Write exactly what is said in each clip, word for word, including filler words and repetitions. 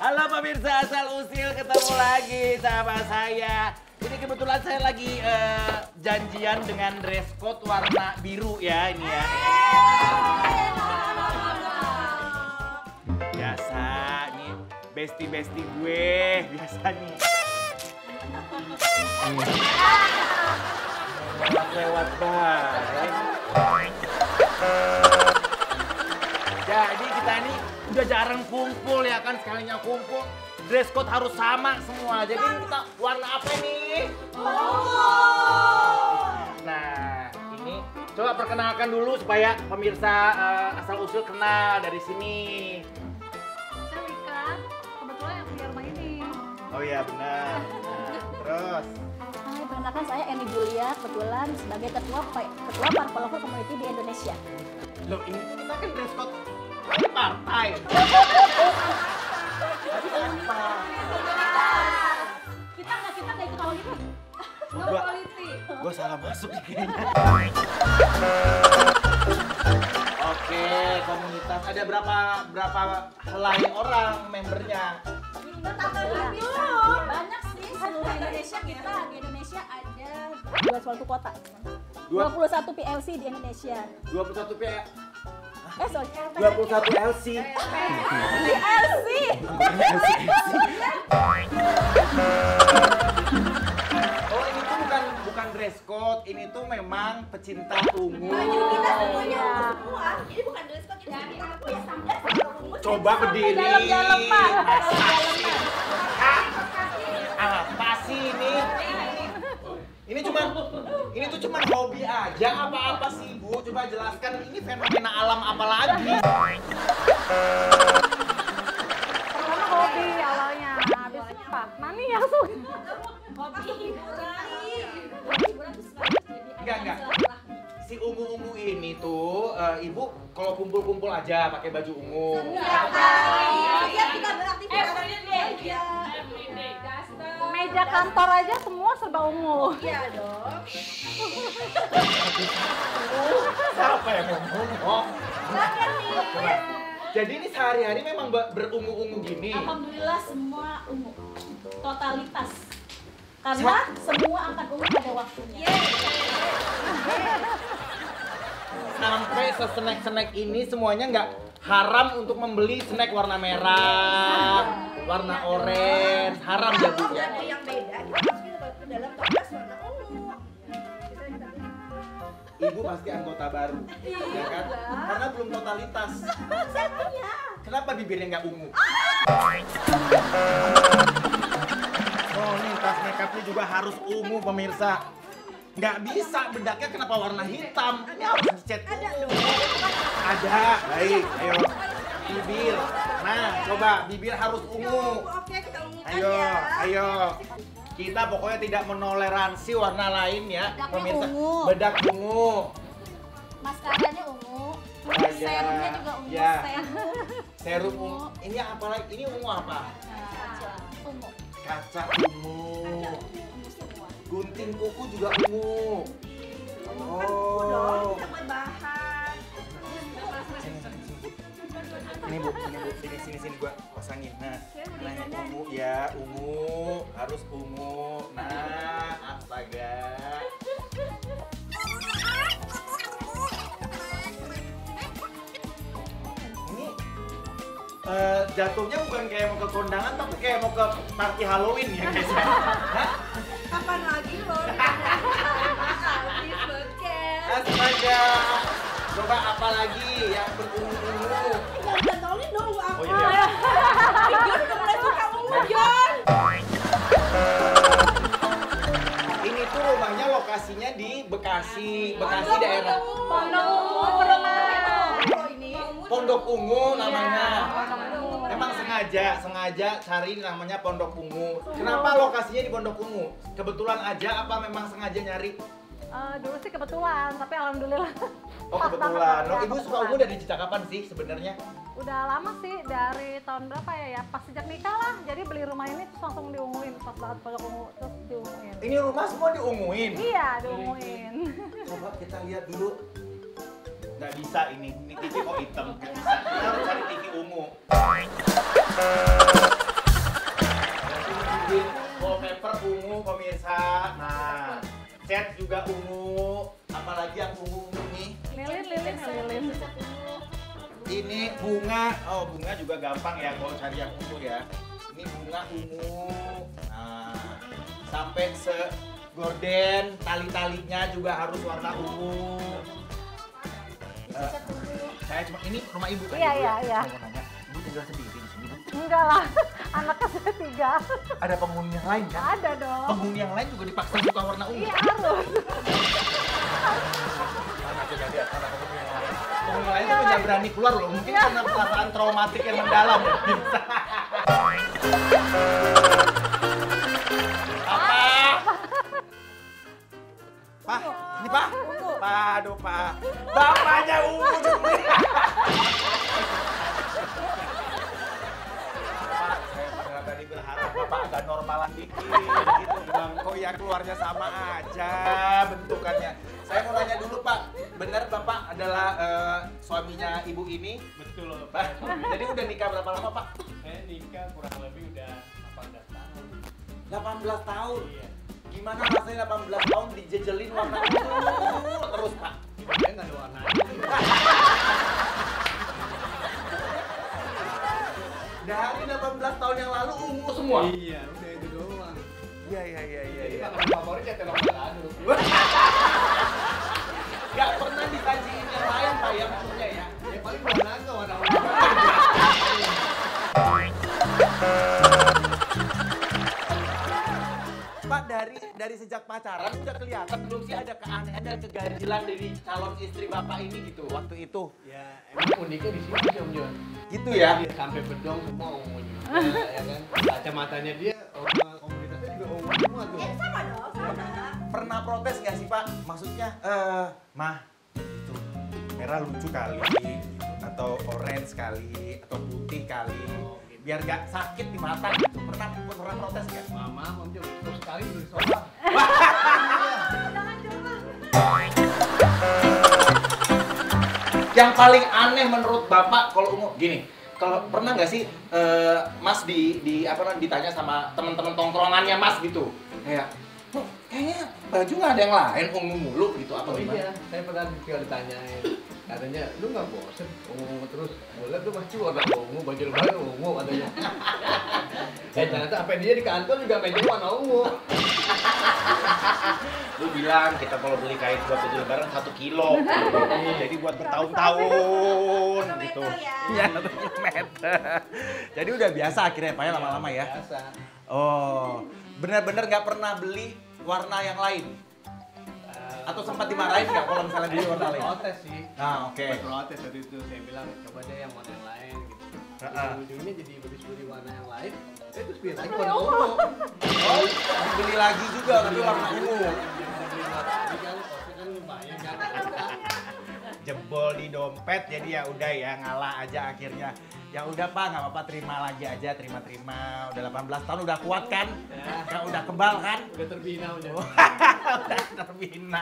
Halo pemirsa Asal Usil, ketemu lagi sama saya. Ini kebetulan saya lagi uh, janjian dengan dress code warna biru ya ini ya. Biasa nih, bestie-bestie gue biasa nih. Lewat banget. Jadi kita ini udah jarang kumpul ya kan, sekalinya kumpul dress code harus sama semua. Jadi kita warna apa nih? Oh. Nah ini coba perkenalkan dulu supaya pemirsa uh, Asal Usul kenal dari sini. Saya Wika, kebetulan yang punya rumah ini. Oh iya benar. Nah, terus? Hai, perkenalkan saya Eni Julia, kebetulan sebagai ketua ketua Parpol Lover Community di Indonesia. Loh ini kita kan dress code partai. Kita nggak kita nggak ikut politik. No Gua, politik. gua salah masuk nih kayaknya. Oke, komunitas ada berapa berapa helai orang membernya? Banyak sih, seluruh Indonesia kita di Indonesia ada dua puluh satu kota, dua puluh satu P L C di Indonesia. dua puluh satu P Eh sorry, dua puluh satu L C. P L C. Oh ini tuh bukan bukan dress code, ini tuh memang pecinta ungu. Baju kita semuanya ungu semua. Ini bukan dress code, ini dari aku ya sampai sama ungu. Coba berdiri. Dalam-dalam, Pak. Apa sih ini? Ini cuma ini tuh cuma hobi aja apa-apa sih Bu? Coba jelaskan ini fenomena alam apa lagi? Pertama hobi awalnya, habis itu apa? Mami ya suka. Hobi hiburan. Hiburan tuh selalu jadi Enggak, enggak. Si ungu-ungu ini tuh uh, Ibu kalau kumpul-kumpul aja pakai baju ungu. Iya, kita beraktivitas. Iya. Meja kantor aja semua serba ungu. Iya dong. Siapa yang ngomong? Coba. Jadi ini sehari-hari memang ber- berungu-ungu gini. Alhamdulillah semua ungu, totalitas. Karena semua akan ungu pada waktunya. Sampai se-snack-snack ini semuanya nggak haram untuk membeli snack warna merah, warna orange, haram ya Bu ya? Ada yang beda, kita masukin ke dalam kertas warna ungu. Ibu pasti anggota baru, ya kan? Karena belum totalitas. Saya punya. Kenapa bibirnya nggak ungu? Oh nih tas makeupnya juga harus ungu pemirsa. Nggak bisa bedaknya kenapa warna hitam? Ini harus dicat ungu. Ada, baik, ayo. Bibir, nah coba bibir harus ungu. Oke, kita ungukan Ayo, ya. ayo. Kita pokoknya tidak menoleransi warna lain ya, Bedaknya pemirsa. ungu. Bedak ungu. Maskaranya ungu, Aja. serumnya juga ungu, Ya. serum Serum ungu. Ini apa lagi? Ini ungu apa? ungu, Kaca ungu. ungu semua. Gunting kuku juga ungu. Ungu dong, Oh. kita buat bahan. Sini, sini, sini, Bu. Ini Bu, sini Bu, sini sini sini gua pasangin. Nah, nah ini ungu ya, ungu, harus ungu. Nah, astaga. Ini eh, jatuhnya bukan kayak mau ke kondangan tapi kayak mau ke party Halloween ya guys. Hah? Kapan lagi lo? Habis beket. Astaga. Coba apa lagi yang berungu-ungu? Jangan tantolin dong ungu apa. Oh iya. Jon udah mulai suka ungu, Jon. Ini tuh rumahnya lokasinya di Bekasi, Bekasi daerah Pondok ungu perumahan. Oh, ini. Pondok Ungu namanya. Pondok ungu. Memang sengaja, sengaja cari namanya Pondok Ungu. Kenapa lokasinya di Pondok Ungu? Kebetulan aja apa memang sengaja nyari? Eh, dulu sih kebetulan, tapi alhamdulillah. Oh pas kebetulan. banget, Loh, ya, Ibu suka kebetulan. ungu dari sejak kapan sih sebenarnya? Udah lama sih, dari tahun berapa ya ya? Pas sejak nikah lah. Jadi beli rumah ini terus langsung diunguin, pas banget pondok ungu terus diunguin. Ini rumah semua diunguin. Iya, diunguin. Coba kita lihat dulu. Nggak bisa ini, ini T V kok hitam. Nggak bisa. Kita harus cari T V ungu. ungu pemirsa. Nah, cat juga ungu. Apalagi yang ungu-ungu nih. Lilin, lilin, lilin. Ini bunga. Oh, bunga juga gampang ya kalau cari yang ungu ya. Ini bunga ungu. Nah, sampai se gorden, tali-talinya juga harus warna ungu. Uh, saya cuma ini rumah ibu kan? Iya, ibu, iya, ya? iya. Saya mau nanya, ibu tinggal sendiri di sini, Bu? Enggak lah, anaknya saya tiga. Ada penghuni yang lain kan? Ada dong. Penghuni yang lain juga dipaksa suka warna ungu. Iya harus. Mana coba lihat mana penghuni yang lain. Penghuni yang lain tuh nggak berani keluar loh, mungkin karena perasaan traumatik yang mendalam ya. Bisa. Apa? Pak, ini Pak. Pak, aduh Pak. Bapaknya ungu dulu. Pak, saya benar tadi berharap Bapak agak normalan dikit gitu bilang, kok ya keluarnya sama aja bentukannya. Saya mau nanya dulu Pak, benar Bapak adalah eh, suaminya ibu ini? Betul loh Pak, jadi udah nikah berapa lama Pak? Saya nikah kurang lebih udah delapan belas tahun. delapan belas tahun? Iya. Gimana rasanya delapan belas tahun dijejelin warna ungu terus Pak? Dia nggak ada warnanya. Dari delapan belas tahun yang lalu ungu semua? Iya, udah itu doang. Iya, iya, iya, iya. Jadi iya. makanan favorit ya telur balado. Gak pernah disajiin yang lain Pak yang punya ya? Ya paling warna naga warna ungu. Pak, dari dari sejak pacaran udah kelihatan belum sih ada keanehan dan keganjilan dari calon istri Bapak ini gitu waktu itu? Ya emang uniknya di sini sih Om Jon. Gitu ya? Dia sampai bedong semua ungu juga, ya kan? Kacamatanya dia orang komunitasnya juga ungu semua tuh. Ya sama dong, sama. Pernah protes nggak sih Pak? Maksudnya, eh, mah, itu merah lucu kali, gitu. Atau orange kali, atau putih kali, biar nggak sakit di mata gitu. Pernah pernah protes nggak? Mama, Om Jon, terus sekali udah disobang. Yang paling aneh menurut Bapak kalau ungu gini, kalau pernah nggak sih eh, Mas di di apa namanya ditanya sama teman-teman tongkrongannya Mas gitu, kayak "Oh, kayaknya baju nggak ada yang lain ungu mulu gitu apa Oh gimana?" iya, saya pernah juga ditanyain. Katanya, lu nggak bosen ungu terus? Boleh tuh pasti warna ungu, baju lebaran ungu katanya. Eh ternyata sampai dia di kantor juga meja warna ungu. Lu bilang kita kalau beli kain buat baju lebaran satu kilo, jadi buat bertahun-tahun gitu. Kilometer ya. Iya, satu kilometer. Jadi udah biasa akhirnya Pak ya lama-lama ya. Biasa. Oh, benar-benar nggak pernah beli warna yang lain? Atau sempat dimarahin nggak kalau misalnya beli warna lain? Protes sih. Nah, oke. Sempat protes waktu itu, saya bilang coba deh yang warna yang lain gitu. Heeh. Ujung-ujungnya jadi beli-beli warna yang lain. Saya terus beli lagi warna ungu. Oh, dibeli lagi juga tapi warna ungu. Beli lagi kan, kosnya kan lumayan kan. Jebol di dompet jadi ya udah ya ngalah aja akhirnya. Ya udah Pak, nggak apa-apa terima lagi aja, terima-terima. Udah delapan belas tahun udah kuat kan? Ya, udah kebal kan? Udah terbina udah. Udah terbina.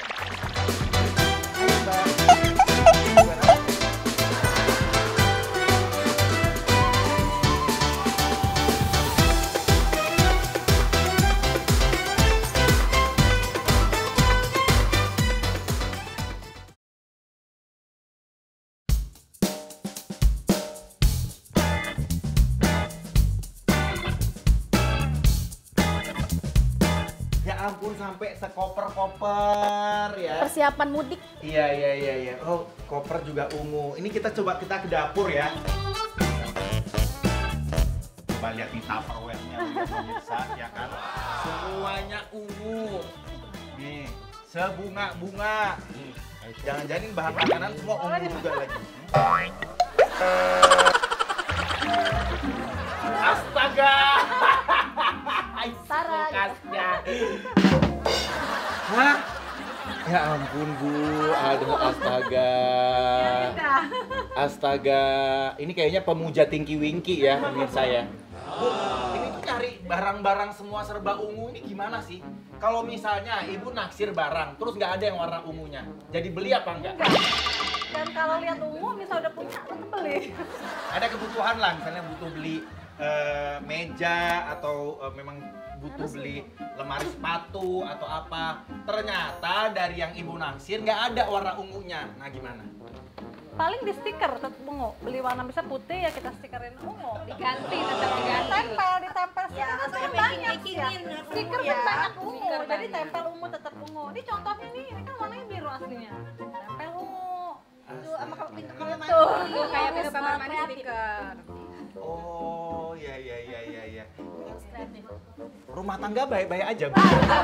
Ya ampun sampai sekoper-koper ya. Persiapan mudik. Iya iya iya iya. Oh, koper juga ungu. Ini kita coba kita ke dapur ya. Coba lihat nih Tupperware-nya lihat pemirsa ya kan. Semuanya ungu. Nih, sebunga-bunga. Nih, jangan-jangan ini bahan makanan semua ungu juga lagi. Astaga. Sarah. Kulkasnya. Hah? Ya ampun Bu, aduh astaga. Udah. Astaga, ini kayaknya pemuja Tinky Winky ya pemirsa ya. Bu, ini tuh cari barang-barang semua serba ungu ini gimana sih? Kalau misalnya ibu naksir barang, terus nggak ada yang warna ungunya, jadi beli apa enggak? Dan kalau lihat ungu, misalnya udah punya, tetap beli. Ada kebutuhan lah, misalnya butuh beli eh, meja atau eh, memang butuh beli lemari sepatu atau apa. Ternyata dari yang ibu naksir nggak ada warna ungunya. Nah gimana? Paling di stiker tetap ungu. Beli warna bisa putih ya kita stikerin ungu. Diganti, tetap diganti. Tempel, ditempel Ya, stiker atau kan yang banyak making-makingin, ya. nggak Stiker perlu kan ya. banyak ungu, Stiker jadi banyak. tempel ungu tetap ungu. Ini contohnya nih, ini kan warnanya biru aslinya. Tempel ungu. Itu sama kalau pintu kamar mandi. Tuh. Itu kayak pintu kamar Smart mandi kreatif. stiker. Oh, ya ya ya ya ya. Kreatif. Rumah tangga baik-baik aja, Bu.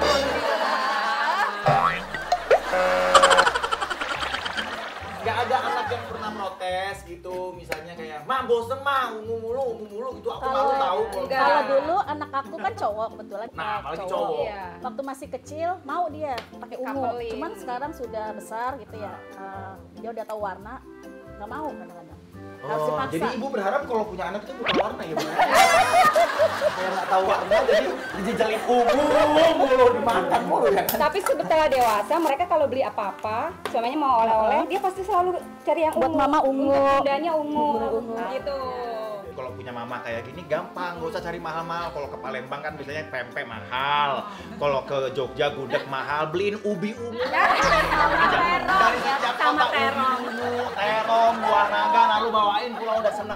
Gak ada anak yang pernah protes gitu, misalnya kayak, "Mak, bosen, Mak, ungu mulu, ungu mulu." Itu aku malu Kalau- tahu. kalau enggak. Kalau misalnya- dulu anak aku kan cowok kebetulan. Nah, eh, apalagi cowok. Iya. Waktu masih kecil mau dia pakai ungu. Dikapelin. Cuman sekarang sudah besar gitu ya. eh, dia udah tahu warna, nggak mau kadang-kadang. Harus Oh, dipaksa. jadi ibu berharap kalau punya anak itu bukan warna ya, Bu? Kayak nggak tahu warna, jadi dijejelin ungu mulu, dimakan mulu ya kan? Tapi setelah dewasa, mereka kalau beli apa-apa, suaminya mau oleh-oleh, dia pasti selalu cari yang Buat ungu. mama ungu. Untuk bundanya ungu. Ungu. Gitu. Kalau punya mama kayak gini gampang, nggak usah cari mahal-mahal. Kalau ke Palembang kan biasanya pempek mahal. Kalau ke Jogja gudeg mahal, beliin ubi ungu. Dari setiap sama kota terong. ubi ungu, terong, buah naga, lalu bawain pulang udah seneng.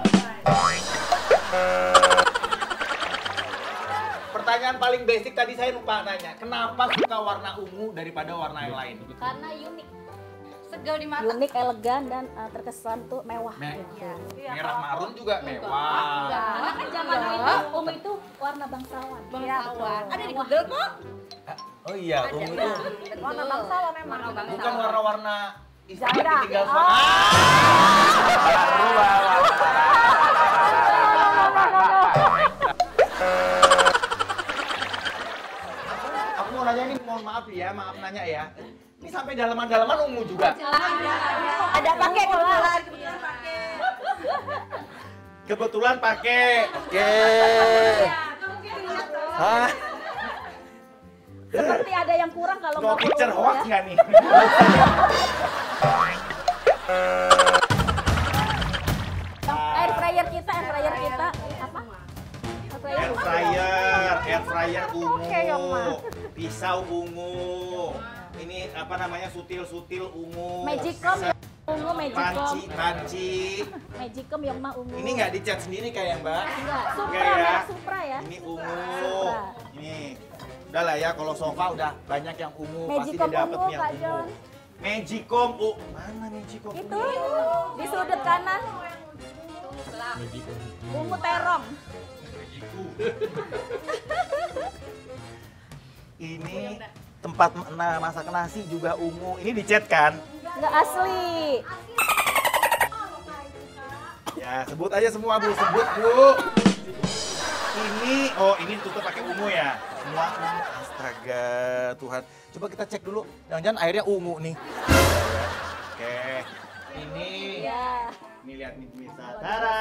Pertanyaan paling basic tadi saya lupa nanya, kenapa suka warna ungu daripada warna yang lain? Karena unik, Segar di mata. unik, elegan dan eh, terkesan tuh mewah. Me- gitu. Merah marun juga mewah. Karena kan zaman itu ungu itu warna bangsawan. Bangsawan. Ada di Google kok. Oh iya, ungu itu Warna bangsawan emang. bukan warna-warna istri Janda. tinggal Oh. suami. Baru bawa. Aku mau nanya nih, mohon maaf ya, maaf nanya ya. Ini sampai dalaman-dalaman ungu juga. Ada pakai kebetulan. Kebetulan pakai. Kebetulan pakai. Oke. Hah? Seperti ada yang kurang kalau No nggak picture perlu, hoax ya. nggak nih? Air fryer kita, air fryer kita apa? Air fryer. Air fryer, air fryer ungu, Oke, Yoma. pisau ungu, ini apa namanya sutil-sutil ungu, Magicom ungu, magicom. panci, panci. Magicom yang mah ungu. Ini nggak dicat sendiri kayak Mbak? Enggak, Supra Enggak ya? merek Supra ya. Ini ungu, Supra. ini. Udah lah ya, kalau sofa udah banyak yang ungu, pasti Magicom didapat ungu, nih yang Kak ungu. John. Magicom, oh mana Magicom? Itu di sudut kanan. Ungu terong. Ini tempat nah, masak nasi juga ungu. Ini dicat kan? Enggak asli. Ya, sebut aja semua Bu, sebut Bu. Ini, oh ini tutup pakai ungu ya? Semua ungu. Astaga, Tuhan. Coba kita cek dulu. Jangan-jangan airnya ungu nih. Oke, ini. Ya. Ini lihat nih pemirsa. Tara.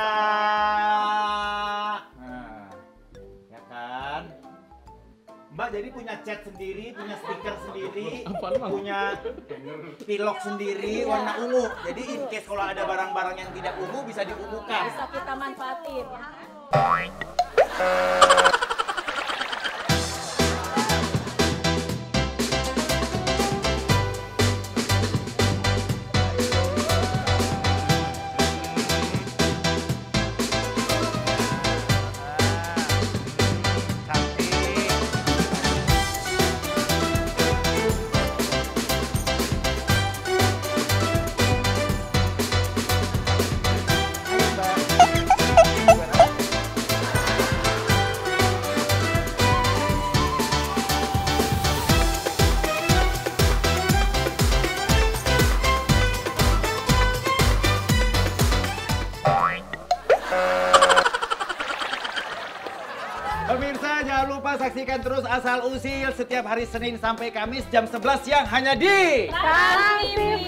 Nah, ya kan? Mbak jadi punya cat sendiri, punya stiker sendiri, punya pilok sendiri warna ungu. Jadi in case kalau ada barang-barang yang tidak ungu bisa diungukan. Bisa kita manfaatin. Cantik. Ayo, Mbak. Gimana? Pemirsa jangan lupa saksikan terus Asal Usil setiap hari Senin sampai Kamis jam sebelas siang hanya di Trans T V.